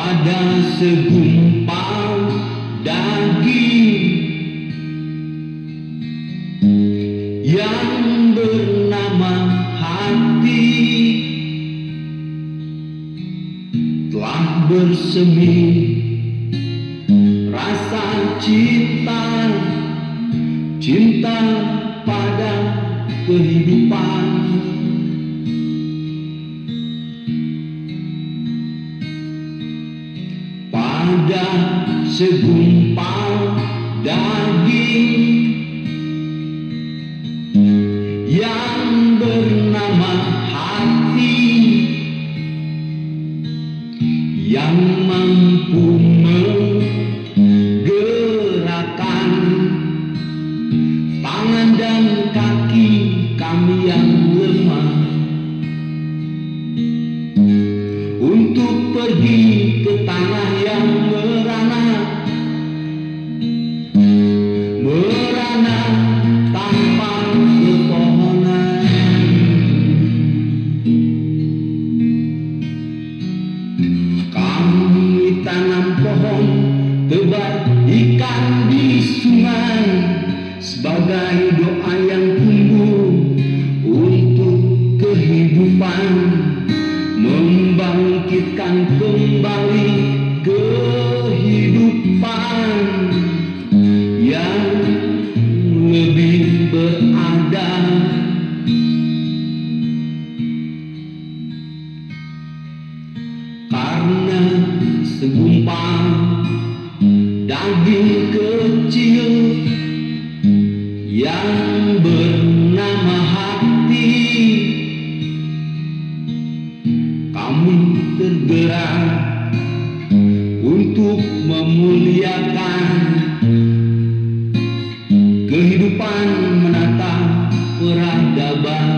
pada segumpal daging yang bernama hati, telah bersemi rasa cinta, cinta pada kehidupan. Pada segumpal daging yang bernama hati, yang mampu menggerakkan tangan dan kaki kami yang lemah untuk pergi ke tanah yang merana, merana tanpa pepohonan. Kami tanam pohon, tebar ikan di sungai sebagai doa yang tumbuh untuk kehidupan, membangkitkan kembali kehidupan yang lebih beradab. Karena segumpal daging kecil yang bernama hati, kami tergerak untuk memuliakan kehidupan, menata peradaban.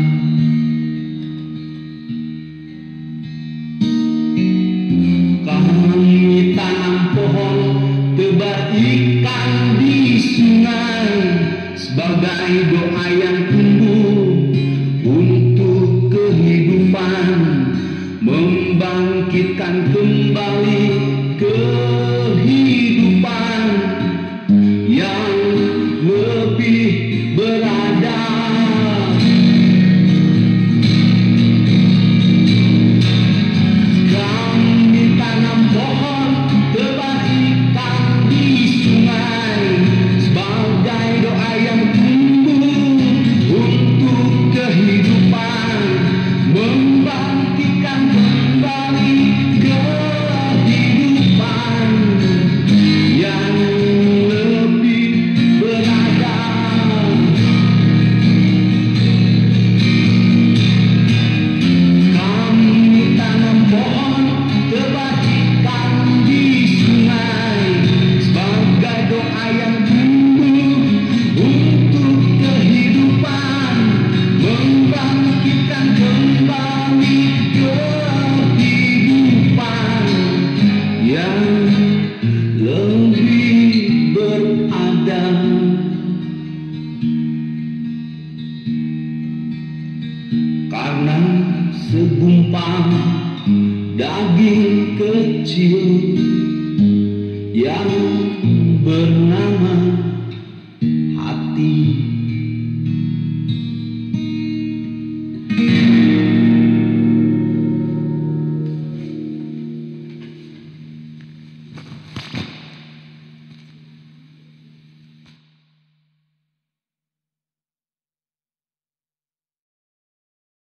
Kami tanam pohon, tebar ikan di sungai sebagai doa yang tumbuh untuk kehidupan, membangkitkan kembali kehidupan yang lebih beradab. Kami tanam pohon, tebar ikan di sungai sebagai doa yang tumbuh untuk kehidupan, membangkitkan kembali kehidupan yang lebih beradab. Kami tanam pohon, tebar ikan di sungai sebagai doa yang tumbuh untuk kehidupan, membangkitkan kembali kehidupan yang lebih beradab. Karena segumpal daging kecil yang bernama